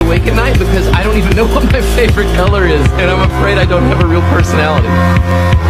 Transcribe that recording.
awake at night because I don't even know what my favorite color is, and I'm afraid I don't have a real personality.